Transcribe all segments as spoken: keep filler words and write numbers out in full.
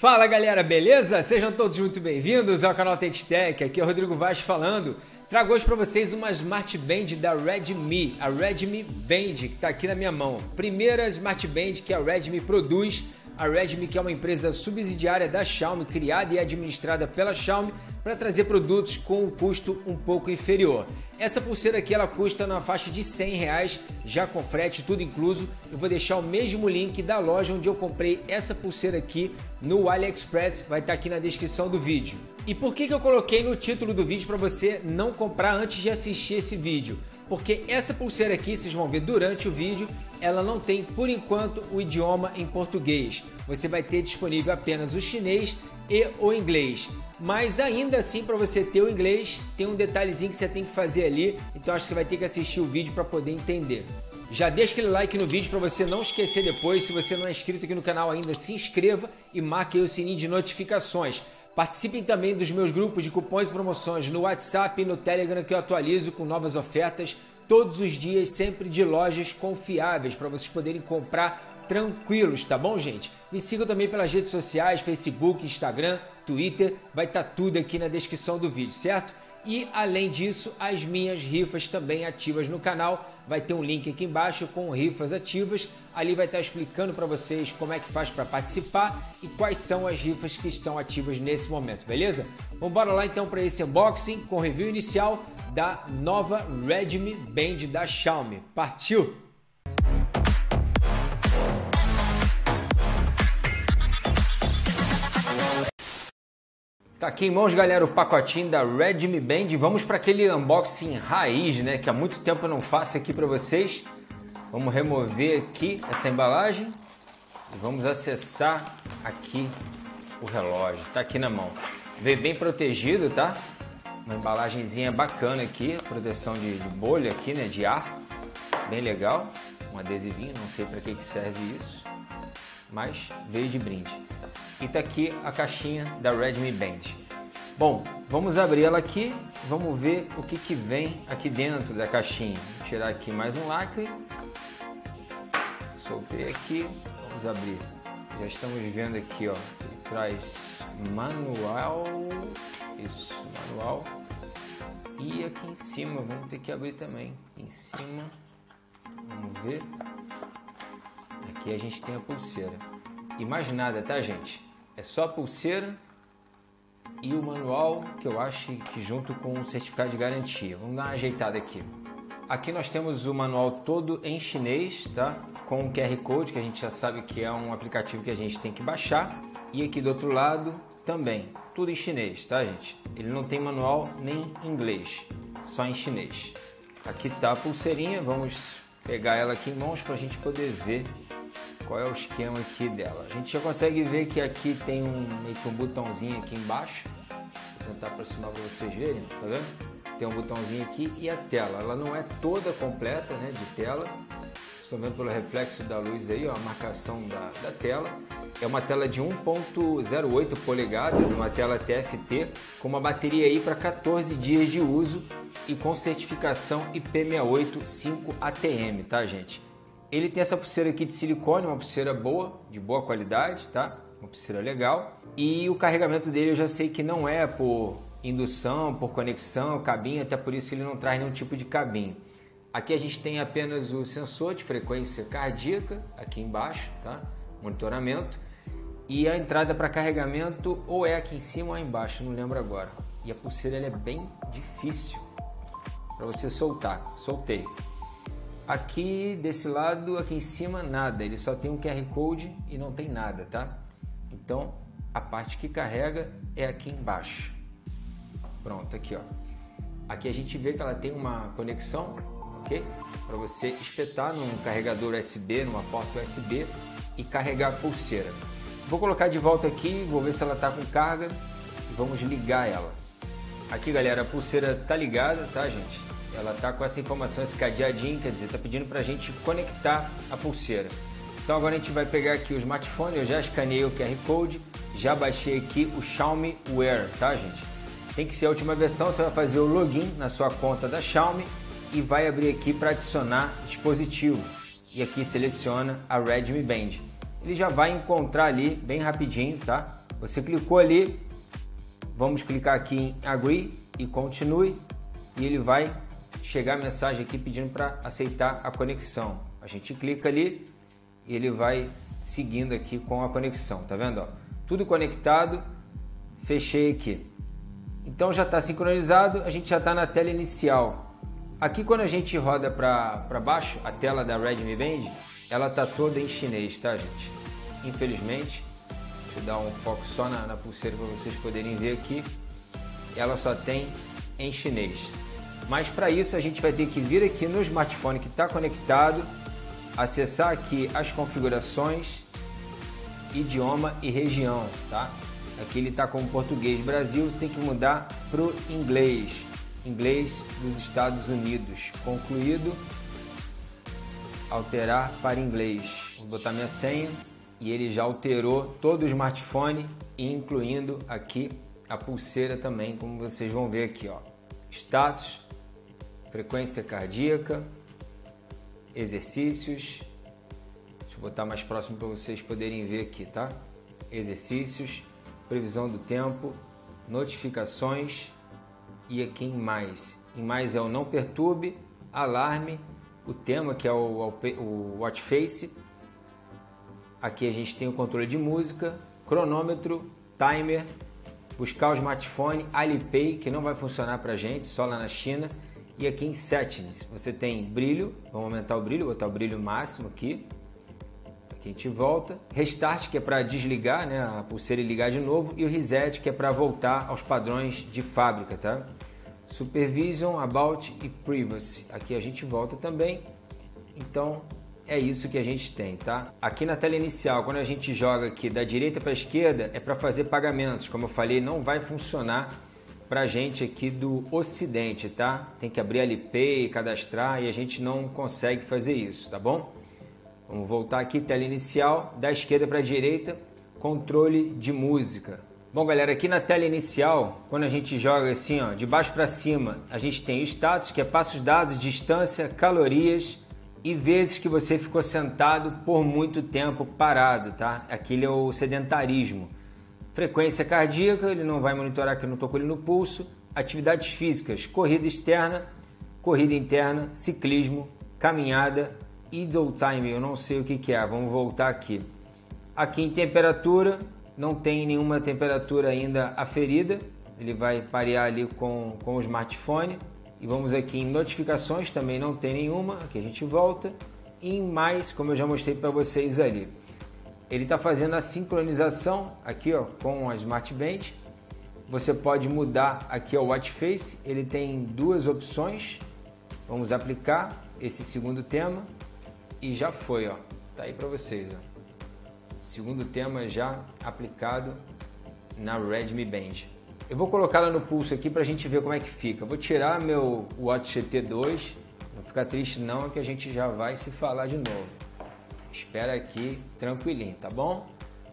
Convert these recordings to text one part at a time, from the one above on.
Fala galera, beleza? Sejam todos muito bem-vindos ao canal TechTech, aqui é o Rodrigo Vaz falando. Trago hoje para vocês uma Smart Band da Redmi, a Redmi Band, que está aqui na minha mão. Primeira Smart Band que a Redmi produz. A Redmi, que é uma empresa subsidiária da Xiaomi, criada e administrada pela Xiaomi para trazer produtos com um custo um pouco inferior. Essa pulseira aqui ela custa na faixa de cem reais, já com frete, tudo incluso. Eu vou deixar o mesmo link da loja onde eu comprei essa pulseira aqui no AliExpress, vai estar aqui na descrição do vídeo. E por que que eu coloquei no título do vídeo para você não comprar antes de assistir esse vídeo? Porque essa pulseira aqui, vocês vão ver durante o vídeo, ela não tem, por enquanto, o idioma em português. Você vai ter disponível apenas o chinês e o inglês. Mas ainda assim, para você ter o inglês, tem um detalhezinho que você tem que fazer ali, então acho que você vai ter que assistir o vídeo para poder entender. Já deixa aquele like no vídeo para você não esquecer depois. Se você não é inscrito aqui no canal ainda, se inscreva e marque aí o sininho de notificações. Participem também dos meus grupos de cupons e promoções no WhatsApp e no Telegram, que eu atualizo com novas ofertas todos os dias, sempre de lojas confiáveis, para vocês poderem comprar tranquilos, tá bom, gente? Me sigam também pelas redes sociais, Facebook, Instagram, Twitter, vai estar tudo aqui na descrição do vídeo, certo? E além disso, as minhas rifas também ativas no canal, vai ter um link aqui embaixo com rifas ativas, ali vai estar explicando para vocês como é que faz para participar e quais são as rifas que estão ativas nesse momento, beleza? Vamos embora lá então para esse unboxing com review inicial da nova Redmi Band da Xiaomi. Partiu! Tá aqui em mãos, galera, o pacotinho da Redmi Band. Vamos para aquele unboxing raiz, né, que há muito tempo eu não faço aqui para vocês. Vamos remover aqui essa embalagem e vamos acessar aqui o relógio. Tá aqui na mão. Veio bem protegido, tá? Uma embalagenzinha bacana aqui, proteção de, de bolha aqui, né, de ar. Bem legal. Um adesivinho, não sei para que que serve isso, mas veio de brinde. E tá aqui a caixinha da Redmi Band. Bom, vamos abrir ela aqui, vamos ver o que que vem aqui dentro da caixinha. Vou tirar aqui mais um lacre. Soltei aqui, vamos abrir. Já estamos vendo aqui, ó, ele traz manual, isso, manual. E aqui em cima, vamos ter que abrir também. Aqui em cima, vamos ver. Aqui a gente tem a pulseira. E mais nada, tá, gente? É só a pulseira e o manual, que eu acho que junto com o certificado de garantia. Vamos dar uma ajeitada aqui. Aqui nós temos o manual todo em chinês, tá? Com o Q R Code, que a gente já sabe que é um aplicativo que a gente tem que baixar. E aqui do outro lado também, tudo em chinês, tá, gente? Ele não tem manual nem em inglês, só em chinês. Aqui tá a pulseirinha, vamos pegar ela aqui em mãos para a gente poder ver qual é o esquema aqui dela. A gente já consegue ver que aqui tem um, meio que um botãozinho aqui embaixo. Vou tentar aproximar para vocês verem, tá vendo? Tem um botãozinho aqui e a tela. Ela não é toda completa, né, de tela. Estou vendo pelo reflexo da luz aí, ó, a marcação da, da tela. É uma tela de um ponto zero oito polegadas, uma tela T F T, com uma bateria aí para quatorze dias de uso e com certificação I P sessenta e oito cinco A T M, tá, gente? Ele tem essa pulseira aqui de silicone, uma pulseira boa, de boa qualidade, tá? Uma pulseira legal. E o carregamento dele eu já sei que não é por indução, por conexão, cabinho, até por isso que ele não traz nenhum tipo de cabinho. Aqui a gente tem apenas o sensor de frequência cardíaca, aqui embaixo, tá? Monitoramento. E a entrada para carregamento ou é aqui em cima ou é embaixo, não lembro agora. E a pulseira ela é bem difícil para você soltar. Soltei. Aqui desse lado, aqui em cima, nada. Ele só tem um Q R Code e não tem nada, tá? Então, a parte que carrega é aqui embaixo. Pronto, aqui, ó. Aqui a gente vê que ela tem uma conexão, ok? Para você espetar num carregador U S B, numa porta U S B e carregar a pulseira. Vou colocar de volta aqui, vou ver se ela tá com carga e vamos ligar ela. Aqui, galera, a pulseira tá ligada, tá, gente? Ela tá com essa informação, esse cadeadinho, quer dizer, tá pedindo pra gente conectar a pulseira. Então agora a gente vai pegar aqui o smartphone, eu já escaneei o Q R Code, já baixei aqui o Xiaomi Wear, tá, gente? Tem que ser a última versão, você vai fazer o login na sua conta da Xiaomi e vai abrir aqui para adicionar dispositivo. E aqui seleciona a Redmi Band. Ele já vai encontrar ali bem rapidinho, tá? Você clicou ali, vamos clicar aqui em Agree e Continue e ele vai chegar a mensagem aqui pedindo para aceitar a conexão. A gente clica ali e ele vai seguindo aqui com a conexão, tá vendo? Ó, tudo conectado, fechei aqui. Então já está sincronizado, a gente já está na tela inicial. Aqui quando a gente roda para baixo, a tela da Redmi Band, ela está toda em chinês, tá gente? Infelizmente, deixa eu dar um foco só na, na pulseira para vocês poderem ver aqui. Ela só tem em chinês. Mas para isso a gente vai ter que vir aqui no smartphone que está conectado, acessar aqui as configurações, idioma e região, tá? Aqui ele está com português Brasil, você tem que mudar para o inglês, inglês dos Estados Unidos. Concluído, alterar para inglês. Vou botar minha senha e ele já alterou todo o smartphone, incluindo aqui a pulseira também, como vocês vão ver aqui, ó. Status, frequência cardíaca, exercícios. Deixa eu botar mais próximo para vocês poderem ver aqui, tá? Exercícios, previsão do tempo, notificações e aqui em mais. Em mais é o não perturbe, alarme, o tema que é o, o watch face. Aqui a gente tem o controle de música, cronômetro, timer, buscar o smartphone, Alipay, que não vai funcionar para a gente, só lá na China. E aqui em settings, você tem brilho, vamos aumentar o brilho, botar o brilho máximo aqui. Aqui a gente volta. Restart, que é para desligar, né, a pulseira e ligar de novo. E o reset, que é para voltar aos padrões de fábrica, tá? Supervision, About e Privacy. Aqui a gente volta também. Então é isso que a gente tem, tá? Aqui na tela inicial, quando a gente joga aqui da direita para a esquerda, é para fazer pagamentos. Como eu falei, não vai funcionar pra gente aqui do Ocidente, tá? Tem que abrir a Alipay, cadastrar e a gente não consegue fazer isso, tá bom? Vamos voltar aqui, tela inicial, da esquerda para a direita, controle de música. Bom, galera, aqui na tela inicial, quando a gente joga assim, ó, de baixo para cima, a gente tem o status, que é passos dados, distância, calorias e vezes que você ficou sentado por muito tempo parado, tá? Aquele é o sedentarismo. Frequência cardíaca, ele não vai monitorar que eu não estou com ele no pulso. Atividades físicas, corrida externa, corrida interna, ciclismo, caminhada, idle time, eu não sei o que que é, vamos voltar aqui. Aqui em temperatura, não tem nenhuma temperatura ainda aferida, ele vai parear ali com, com o smartphone. E vamos aqui em notificações, também não tem nenhuma, aqui a gente volta. E em mais, como eu já mostrei para vocês ali. Ele está fazendo a sincronização aqui, ó, com a Smart Band. Você pode mudar aqui o Watch Face, ele tem duas opções. Vamos aplicar esse segundo tema e já foi, ó. Tá aí para vocês, ó. Segundo tema já aplicado na Redmi Band. Eu vou colocá-la no pulso aqui para a gente ver como é que fica. Vou tirar meu Watch G T dois, não ficar triste não, que a gente já vai se falar de novo. Espera aqui, tranquilinho, tá bom?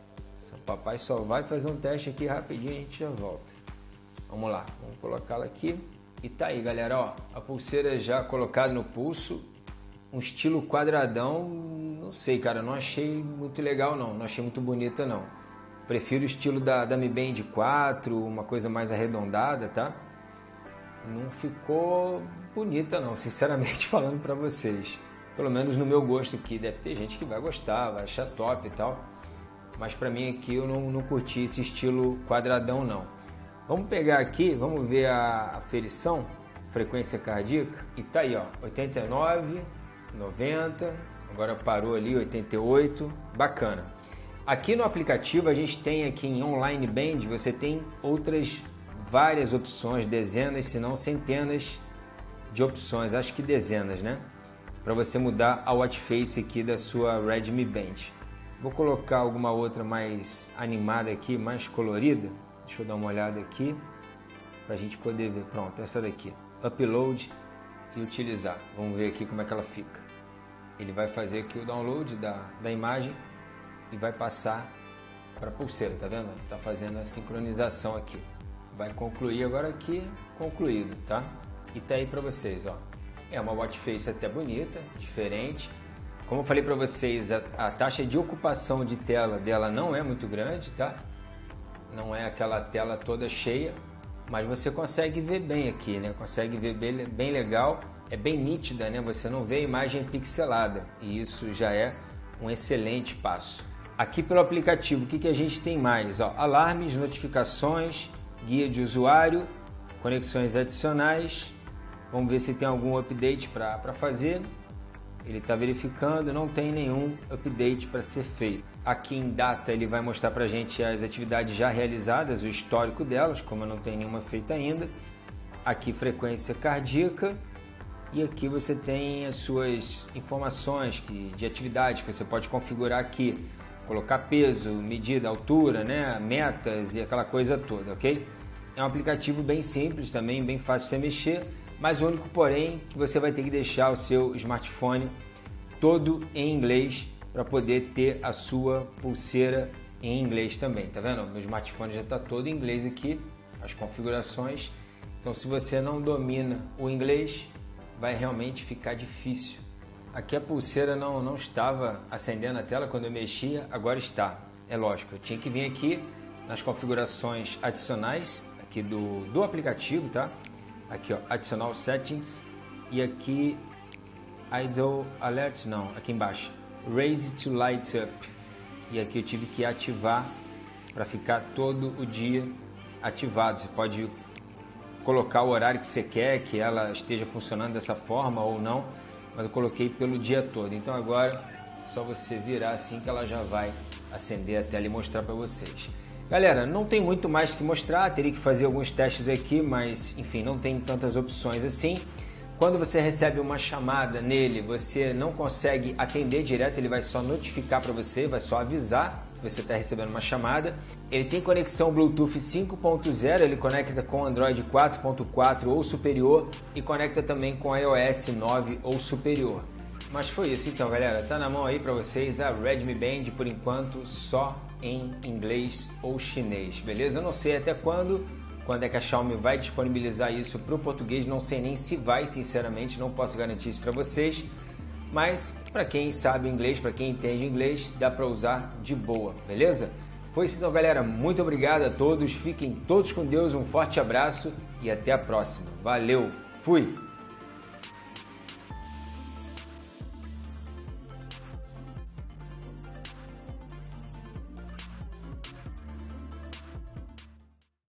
O papai só vai fazer um teste aqui rapidinho e a gente já volta. Vamos lá, vamos colocá-la aqui. E tá aí, galera, ó, a pulseira já colocada no pulso, um estilo quadradão, não sei, cara, não achei muito legal não, não achei muito bonita não. Prefiro o estilo da, da Mi Band quatro, uma coisa mais arredondada, tá? Não ficou bonita não, sinceramente falando pra vocês. Pelo menos no meu gosto aqui, deve ter gente que vai gostar, vai achar top e tal. Mas pra mim aqui eu não, não curti esse estilo quadradão não. Vamos pegar aqui, vamos ver a aferição, frequência cardíaca. E tá aí, ó, oitenta e nove, noventa, agora parou ali, oitenta e oito, bacana. Aqui no aplicativo a gente tem aqui em Online Band, você tem outras várias opções, dezenas, se não centenas de opções, acho que dezenas, né? Para você mudar a watch face aqui da sua Redmi Band. Vou colocar alguma outra mais animada aqui, mais colorida. Deixa eu dar uma olhada aqui para a gente poder ver. Pronto, essa daqui. Upload e utilizar. Vamos ver aqui como é que ela fica. Ele vai fazer aqui o download da, da imagem e vai passar para a pulseira, tá vendo? Tá fazendo a sincronização aqui. Vai concluir agora aqui, concluído, tá? E tá aí para vocês, ó. É uma watch face até bonita, diferente. Como eu falei para vocês, a, a taxa de ocupação de tela dela não é muito grande, tá? não é aquela tela toda cheia, mas você consegue ver bem aqui, né? Consegue ver bem, bem legal, é bem nítida, né? Você não vê a imagem pixelada e isso já é um excelente passo. Aqui pelo aplicativo, o que, que a gente tem mais? Ó, alarmes, notificações, guia de usuário, conexões adicionais. Vamos ver se tem algum update para fazer. Ele está verificando, não tem nenhum update para ser feito. Aqui em data ele vai mostrar para a gente as atividades já realizadas, o histórico delas, como não tem nenhuma feita ainda. Aqui frequência cardíaca e aqui você tem as suas informações que, de atividades que você pode configurar aqui. Colocar peso, medida, altura, né, metas e aquela coisa toda, ok? É um aplicativo bem simples também, bem fácil de você mexer, mas o único porém que você vai ter que deixar o seu smartphone todo em inglês para poder ter a sua pulseira em inglês também, tá vendo? Meu smartphone já está todo em inglês aqui, as configurações, então se você não domina o inglês, vai realmente ficar difícil. Aqui a pulseira não, não estava acendendo a tela quando eu mexia, agora está. É lógico, eu tinha que vir aqui nas configurações adicionais aqui do, do aplicativo, tá? Aqui ó, Additional Settings e aqui Idle Alert, não, aqui embaixo, Raise to Light Up. E aqui eu tive que ativar para ficar todo o dia ativado. Você pode colocar o horário que você quer que ela esteja funcionando dessa forma ou não, mas eu coloquei pelo dia todo. Então agora é só você virar assim que ela já vai acender a tela e mostrar para vocês. Galera, não tem muito mais que mostrar, teria que fazer alguns testes aqui, mas enfim, não tem tantas opções assim. Quando você recebe uma chamada nele, você não consegue atender direto, ele vai só notificar para você, vai só avisar que você está recebendo uma chamada. Ele tem conexão Bluetooth cinco ponto zero, ele conecta com Android quatro ponto quatro ou superior e conecta também com iOS nove ou superior. Mas foi isso então, galera, tá na mão aí para vocês a Redmi Band, por enquanto só em inglês ou chinês, beleza? Eu não sei até quando, quando é que a Xiaomi vai disponibilizar isso para o português, não sei nem se vai, sinceramente, não posso garantir isso para vocês, mas para quem sabe inglês, para quem entende inglês, dá para usar de boa, beleza? Foi isso então, galera, muito obrigado a todos, fiquem todos com Deus, um forte abraço e até a próxima. Valeu, fui!